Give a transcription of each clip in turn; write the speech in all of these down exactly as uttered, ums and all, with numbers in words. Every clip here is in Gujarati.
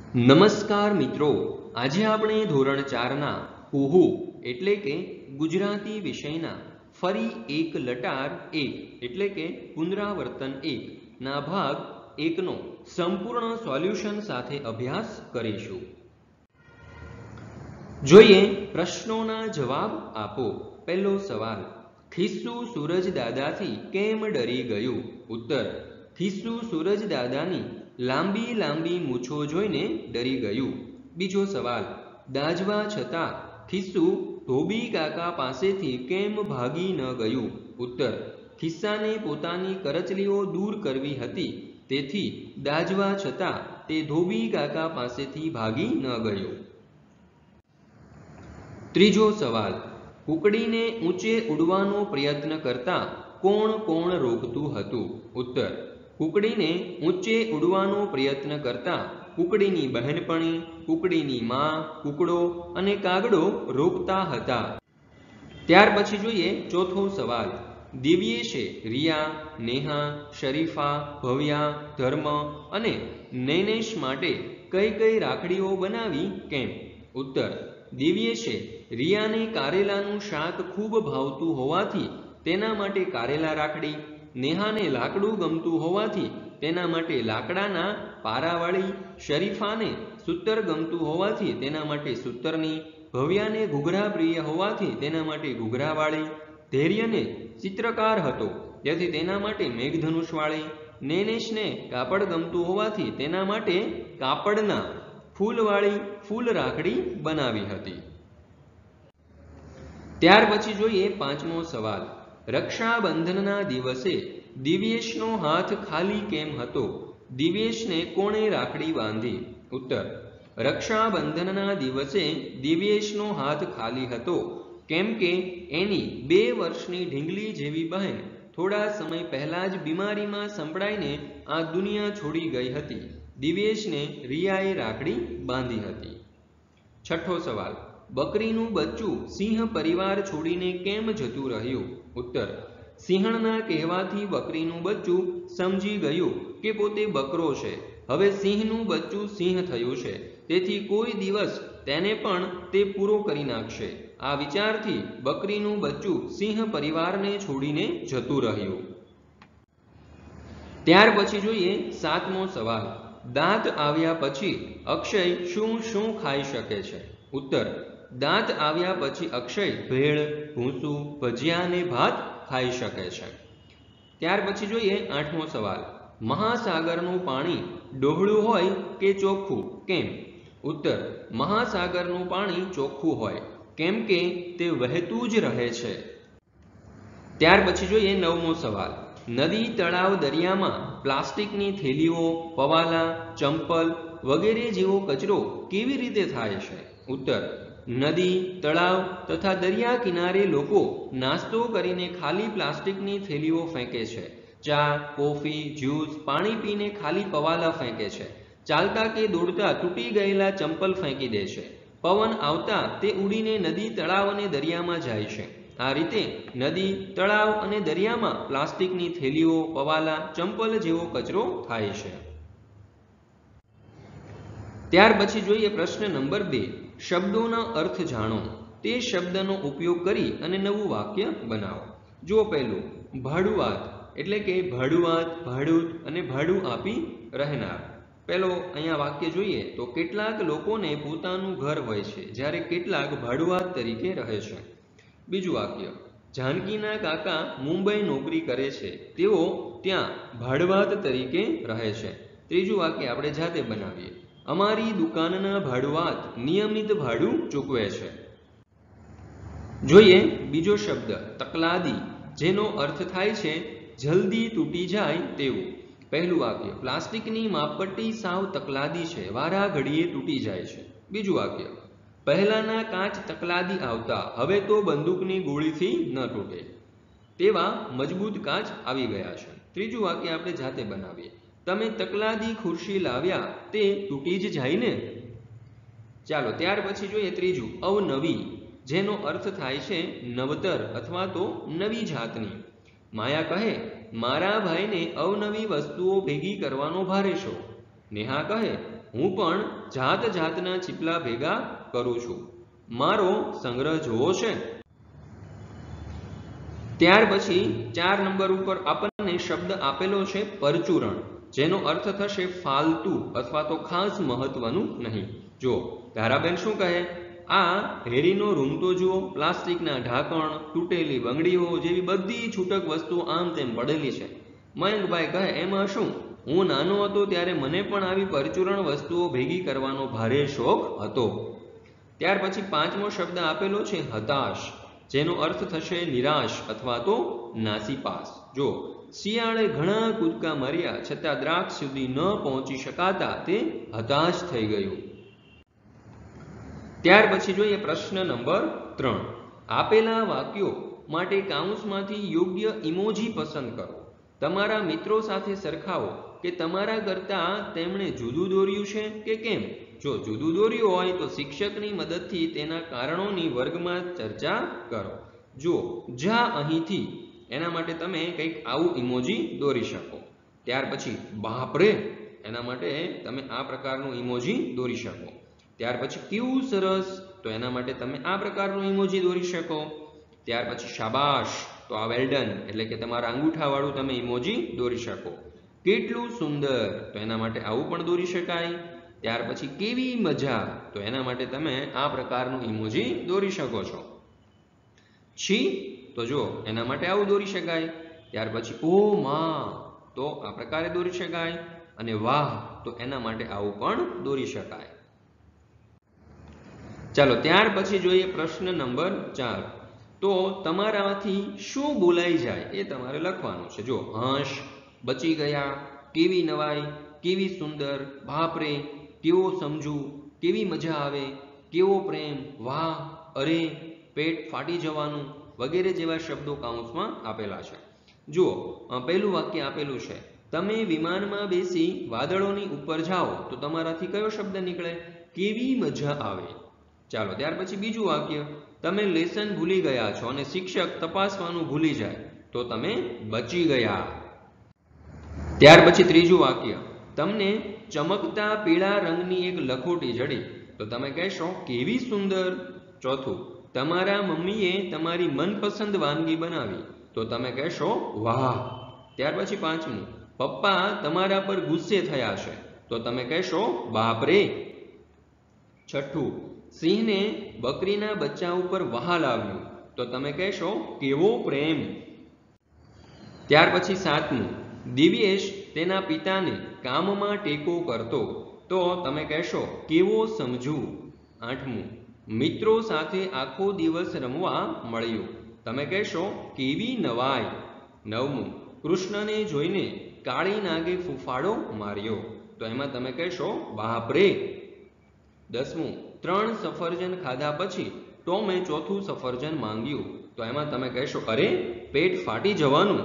નમસ્કાર મિત્રો, આજે આપણે ધોરણ ચારના કુહુ એટલે કે ગુજરાતી વિષયના ફરી એક લટાર એક એટલે કે પુનરાવર્તન એક ના ભાગ એકનો સંપૂર્ણ સોલ્યુશન સાથે અભ્યાસ કરીશું. જોઈએ પ્રશ્નોના જવાબ આપો. પહેલો સવાલ, ખિસ્સુ સૂરજ દાદાથી કેમ ડરી ગયું? ઉત્તર, ખિસ્સુ સૂરજ દાદાની લાંબી લાંબી મૂછો જોઈને ડરી ગયું. બીજો સવાલ, દાજવા છતાં ખિસ્સુ ધોબી કાકા પાસેથી કેમ ભાગી ન ગયું? ઉત્તર, ખિસ્સાને પોતાની કરચલીઓ દૂર કરવી હતી, તેથી દાજવા છતાં તે ધોબી કાકા પાસેથી ભાગી ન ગયો. ત્રીજો સવાલ, કુકડીને ઊંચે ઉડવાનો પ્રયત્ન કરતા કોણ કોણ રોકતું હતું? ઉત્તર, કુકડીને ઊંચે ઉડવાનો પ્રયત્ન કરતા કુકડીની બહેનપણી, કુકડીની માં, કુકડો અને કાગડો રોકતા હતા. ત્યાર પછી જોઈએ ચોથો સવાલ, દિવ્યેશે રિયા, નેહા, શરીફા, ભવ્યા, ધર્મ અને નૈનેશ માટે કઈ કઈ રાખડીઓ બનાવી કેમ? ઉત્તર, દિવ્યેશે રિયાને કારેલાનું શાક ખૂબ ભાવતું હોવાથી તેના માટે કારેલા રાખડી, નેહાને લાકડું ગમતું હોવાથી તેના માટે લાકડાના પારાવાળી, શરીફાને સૂતર ગમતું હોવાથી તેના માટે સૂતરની, ભવ્યાને ઘૂઘરા પ્રિય હોવાથી તેના માટે ઘૂઘરાવાળી, ધૈર્યને ચિત્રકાર હતો તેથી તેના માટે મેઘધનુષવાળી, નૈનેશને કાપડ ગમતું હોવાથી તેના માટે કાપડના ફૂલવાળી ફૂલ રાખડી બનાવી હતી. ત્યાર પછી જોઈએ પાંચમો સવાલ, રક્ષાબંધનના દિવસે દિવ્યેશનો હાથ ખાલી કેમ હતો? દિવ્યેશને કોણે રાખડી બાંધી? ઉત્તર, રક્ષાબંધનના દિવસે દિવ્યેશનો હાથ ખાલી હતો કેમ કે એની બે વર્ષની ઢીંગલી જેવી બહેન થોડા સમય પહેલા જ બીમારીમાં સંપડાઈને આ દુનિયા છોડી ગઈ હતી. દિવ્યેશને રિયાએ રાખડી બાંધી હતી. છઠ્ઠો સવાલ, બકરીનું બચ્ચું સિંહ પરિવાર છોડીને કેમ જતું રહ્યું? ઉત્તર, સિંહણના કહેવાથી બકરીનું બચ્ચું સમજી ગયું કે પોતે બકરો છે, હવે સિંહનું બચ્ચું સિંહ થયું છે, તેથી કોઈ દિવસ તેને પણ તે પૂરો કરી નાખશે. આ વિચારથી બકરીનું બચ્ચું સિંહ પરિવારને છોડીને જતું રહ્યું. ત્યાર પછી જોઈએ સાતમો સવાલ, દાંત આવ્યા પછી અક્ષય શું શું ખાઈ શકે છે? ઉત્તર, દાંત આવ્યા પછી અક્ષય ભેળ, ભૂસું, ભજીયા અને ભાત ખાઈ શકે છે. ત્યાર પછી જોઈએ આઠમો સવાલ, મહાસાગરનું પાણી ડોહળું હોય કે ચોખ્ખું કેમ? ઉત્તર, મહાસાગરનું પાણી ચોખ્ખું હોય કેમ કે તે વહેતું જ રહે છે. ત્યાર પછી જોઈએ નવમો સવાલ, નદી, તળાવ, દરિયામાં પ્લાસ્ટિકની થેલીઓ, પવાલા, ચંપલ વગેરે જેવો કચરો કેવી રીતે થાય છે? ઉત્તર, નદી, તળાવ તથા દરિયા કિનારે લોકો નાસ્તો કરીને ખાલી પ્લાસ્ટિકની થેલીઓ ફેંકે છે, ચા, કોફી, જ્યુસ, પાણી પીને ખાલી પવાલા ફેંકે છે, ચાલતા કે દોડતા તૂટી ગયેલા ચંપલ ફેંકી દે છે, પવન આવતા તે ઉડીને નદી, તળાવ અને દરિયામાં જાય છે. આ રીતે નદી, તળાવ અને દરિયામાં પ્લાસ્ટિકની થેલીઓ, પવાલા, ચંપલ જેવો કચરો થાય છે. ત્યાર પછી જોઈએ પ્રશ્ન નંબર બે, શબ્દોના અર્થ જાણો. તે શબ્દનો ઉપયોગ કરી અને નવું વાક્ય બનાવો. જો પહેલું, ભાડુઆત એટલે કે ભાડુઆત, ભાડૂત અને ભાડું આપી રહેનાર. પહેલો અહીંયા વાક્ય જોઈએ તો કેટલાક લોકોને પોતાનું ઘર હોય છે જ્યારે કેટલાક ભાડુઆત તરીકે રહે છે. બીજું વાક્ય, જાનકીના કાકા મુંબઈ નોકરી કરે છે, તેઓ ત્યાં ભાડુઆત તરીકે રહે છે. ત્રીજું વાક્ય આપણે જાતે બનાવીએ, અમારી દુકાનના ભાડુઆત નિયમિત ભાડું ચૂકવે છે. જોઈએ બીજો શબ્દ, તકલાદી, જેનો અર્થ થાય છે જલ્દી તૂટી જાય તેવું. પહેલું વાક્ય, પ્લાસ્ટિકની માપપટ્ટી સાવ તકલાદી છે, વારા ઘડીએ તૂટી જાય છે. બીજું વાક્ય, પહેલાના કાચ તકલાદી આવતા, હવે તો બંદૂકની ગોળીથી ન તૂટે તેવા મજબૂત કાચ આવી ગયા છે. ત્રીજું વાક્ય આપણે જાતે બનાવીએ, તમે તકલાદી ખુરશી લાવ્યા તે તૂટી જ જાય ને. ચાલો ત્યાર પછી જોઈએ ત્રીજું, અવનવી, જેનો અર્થ થાય છે નવતર અથવા તો નવી જાતની. માયા કહે, મારા ભાઈને અવનવી વસ્તુઓ ભેગી કરવાનો ભારે શોખ. નેહા કહે, હું પણ જાત જાતના ચીપલા ભેગા કરું છું. મારો સંગ્રહ જોવો છે? ત્યાર પછી ચાર નંબર ઉપર આપણને શબ્દ આપેલો છે પરચુરણ, જેનો અર્થ થશે ફાલતુ અથવા તો ખાસ મહત્વનું નહીં. જો ધારાબેન શું કહે, આ હેરીનો રૂમ તો જુઓ, પ્લાસ્ટિકના ઢાંકણ, તૂટેલી બંગડીઓ જેવી બધી છૂટક વસ્તુઓ આમ તેમ પડેલી છે. મયંકભાઈ કહે, એમાં શું, હું નાનો હતો ત્યારે મને પણ આવી પરચુરણ વસ્તુઓ ભેગી કરવાનો ભારે શોખ હતો. ત્યાર પછી પાંચમો શબ્દ આપેલો છે હતાશ, જેનો અર્થ થશે નિરાશ અથવા તો નાસીપાસ. જો શિયાળે ઘણા કૂદકા માર્યા છતાં દ્રાક્ષ સુધી ન પહોંચી શકાતા તે હતાશ થઈ ગયું. ત્યાર પછી જોઈએ પ્રશ્ન નંબર ત્રણ. આપેલા વાક્યો માટે કાઉન્સમાંથી યોગ્ય ઇમોજી પસંદ કરો. તમારા મિત્રો સાથે સરખાવો કે તમારા કરતાં તેમણે જુદું દોર્યું છે કે કેમ. જો જુદું દોર્યું હોય તો શિક્ષકની મદદથી તેના કારણોની વર્ગમાં ચર્ચા કરો. જો જા અહીંથી, એના માટે તમે કંઈક આવું ઇમોજી દોરી શકો. ત્યાર પછી બાપરે, એના માટે તમે આ પ્રકારનું ઇમોજી દોરી શકો. ત્યાર પછી કેવું સરસ, તો એના માટે તમે આ પ્રકારનું ઇમોજી દોરી શકો. ત્યાર પછી શાબાશ, તો આ વેલ્ડન એટલે કે તમારા અંગૂઠાવાળું તમે ઇમોજી દોરી શકો. કેટલું સુંદર, તો એના માટે આવું પણ દોરી શકાય. ત્યાર પછી કેવી મજા, તો એના માટે તમે આ પ્રકારનું ઇમોજી દોરી શકો છો. છી, તો જો એના માટે આવું દોરી શકાય. ત્યાર પછી ઓ માં, તો આ પ્રકારે દોરી શકાય. અને વાહ, તો એના માટે આવું પણ દોરી શકાય. ચાલો ત્યાર પછી જોઈએ પ્રશ્ન નંબર ચાર. તો તમારામાંથી શું બોલાઈ જાય એ તમારે લખવાનું છે. જો હંસ, બચી ગયા, કેવી નવાઈ, કેવી સુંદર, બાપરે, કેવો સમજુ, કેવી મજા આવે, કેવો પ્રેમ, વાહ, અરે, પેટ ફાટી જવાનું વગેરે જેવા શબ્દો કાઉન્સમાં આપેલા છે. જુઓ પહેલું વાક્ય આપેલું છે, તમે વિમાનમાં બેસી વાદળોની ઉપર જાઓ, તો તમારાથી કયો શબ્દ નીકળે? કેવી મજા આવે. ચાલો ત્યાર પછી બીજું વાક્ય, તમે લેસન ભૂલી ગયા છો અને શિક્ષક તપાસવાનું ભૂલી જાય, તો તમે બચી ગયા. ત્યાર પછી ત્રીજું વાક્ય, તમને ચમકતા પીળા રંગની એક લખોટી જડી, તો તમે કહેશો કેવી સુંદર. ચોથું, તમારા મમ્મીએ તમારી મનપસંદ વાનગી બનાવી, તો તમે કહેશો વાહ. ત્યાર પછી પાંચમું, પપ્પા તમારા પર ગુસ્સે થયા છે, તો તમે કહેશો બાપરે. છઠ્ઠું, સિંહને બકરીના બચ્ચા ઉપર વહાલ આવ્યું, તો તમે કહેશો કેવો પ્રેમ. ત્યાર પછી સાતમું, દિવ્યેશ તેના પિતાને કામમાં ટેકો કરતો, તો તમે કહેશો કેવો સમજુ. આઠમું, મિત્રો સાથે આખો દિવસ રમવા મળ્યું, તમે કહેશો કેવી નવાઈ. નવમું, કૃષ્ણને જોઈને કાળી નાગે ફૂફાડો માર્યો, તો એમાં તમે કહેશો બાપરે. દસમું, ત્રણ સફરજન ખાધા પછી ટોમે ચોથું સફરજન માંગ્યું, તો એમાં તમે કહેશો અરે, પેટ ફાટી જવાનું.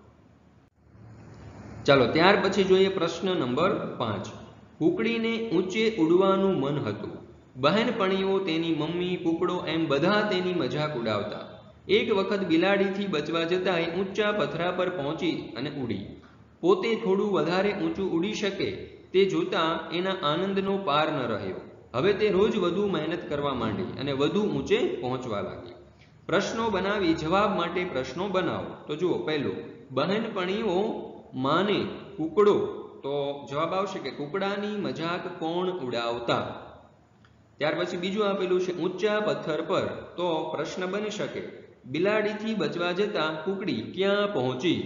ચાલો ત્યાર પછી જોઈએ પ્રશ્ન નંબર પાંચ. કુકડીને ઊંચે ઉડવાનું મન હતું. બહેનપણીઓ, તેની મમ્મી, કુકડો એમ બધા તેની મજાક ઉડાવતા. એક વખત બિલાડીથી બચવા જતાં ઊંચા પથરા પર પહોંચી અને ઉડી. પોતે થોડું વધારે ઊંચું ઉડી શકે તે જોતા એના આનંદનો પાર ન રહ્યો. હવે તે રોજ વધુ મહેનત કરવા માંડી અને વધુ ઊંચે પહોંચવા લાગી. પ્રશ્નો બનાવી જવાબ માટે પ્રશ્નો બનાવો. તો જુઓ પહેલું, બહેનપણીઓ માને કુકડો, તો જવાબ આવશે કે કુકડાની મજાક કોણ ઉડાવતા. ત્યાર પછી બીજું આપેલું છે ઊંચા પથ્થર પર, તો પ્રશ્ન બની શકે બિલાડીથી બચવા જતા કુકડી ક્યાં પહોંચી.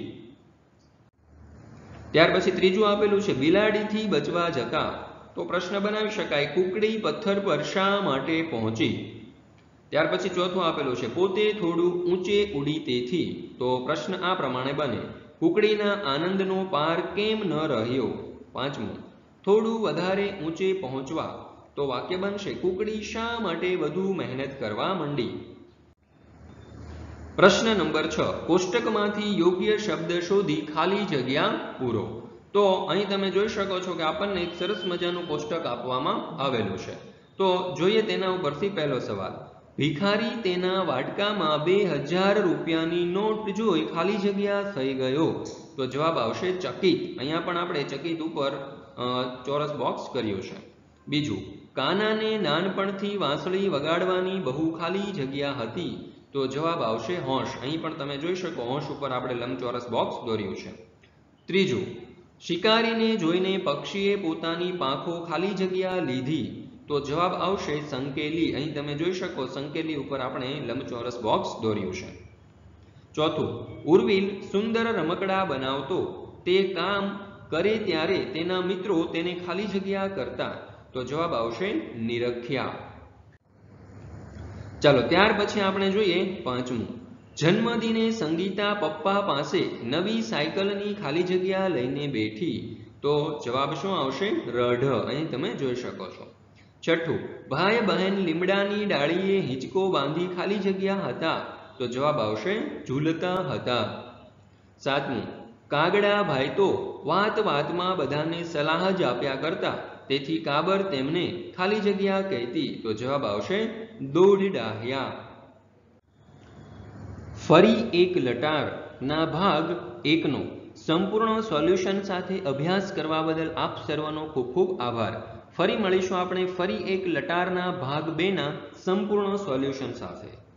ત્યાર પછી ત્રીજું આપેલું છે બિલાડીથી બચવા જતા, તો પ્રશ્ન બનાવી શકાય કુકડી પથ્થર પર શા માટે પહોંચી. ત્યાર પછી ચોથું આપેલું છે પોતે થોડું ઊંચે ઉડી તેથી, તો પ્રશ્ન આ પ્રમાણે બને કુકડીના આનંદનો પાર કેમ ન રહ્યો. પાંચમું, થોડું વધારે ઊંચે પહોંચવા, તો વાક્ય બનશે કુકડી શા માટે વધુ મહેનત કરવા માંડી. પ્રશ્ન નંબર છ, કોષ્ટકમાંથી યોગ્ય શબ્દ શોધી ખાલી જગ્યા પૂરો. તો અહીં તમે જોઈ શકો છો કે આપણને એક સરસ મજાનું કોષ્ટક આપવામાં આવેલું છે. તો જોઈએ તેના ઉપરથી પહેલો સવાલ, ભિખારી તેના વાટકામાં બે હજાર રૂપિયાની નોટ જોઈ ખાલી જગ્યા થઈ ગયો, તો જવાબ આવશે ચકિત. અહીંયા પણ આપણે ચકિત ઉપર ચોરસ બોક્સ કર્યું છે. બીજું, કાનાને નાનપણથી વાંસળી વગાડવાની બહુ ખાલી જગ્યા હતી, તો જવાબ આવશે હોંશ. અહીં પણ તમે જોઈ શકો હોંશ ઉપર આપણે લંબચોરસ બોક્સ દોર્યું છે. ત્રીજું, શિકારીને જોઈને પક્ષીએ પોતાની પાંખો ખાલી જગ્યા લીધી, તો જવાબ આવશે સંકેલી. અહીં તમે જોઈ શકો સંકેલી ઉપર આપણે લંબચોરસ બોક્સ દોર્યું છે. ચોથું, ઉર્વિલ સુંદર રમકડા બનાવતો, તે કામ કરે ત્યારે તેના મિત્રો તેને ખાલી જગ્યા કરતા, તો જવાબ આવશે નિરખ્યા. ચાલો ત્યાર પછી આપણે જોઈએ પાંચમું, જન્મદિને સંગીતા પપ્પા પાસે નવી સાયકલની ખાલી જગ્યા લઈને બેઠી, તો જવાબ શું આવશે રઢ. અહીં તમે જોઈ શકો છો. છઠ્ઠું, ભાઈ બહેન લીમડાની ડાળીએ હિંચકો બાંધી ખાલી જગ્યા હતા, તો જવાબ આવશે ઝૂલતા હતા. સાતમું, કાગડા ભાઈ તો વાત વાતમાં બધાને સલાહ જ આપ્યા કરતા, તેથી કાબર તેમને ખાલી જગ્યા કહેતી, તો જવાબ આવશે દોઢ ડાહ્યા. ફરી એક લટાર ના ભાગ એકનો સંપૂર્ણ સોલ્યુશન સાથે અભ્યાસ કરવા બદલ આપ સર્વનો ખૂબ ખૂબ આભાર. ફરી મળીશું આપણે ફરી એક લટારના ભાગ બે ના સંપૂર્ણ સોલ્યુશન સાથે.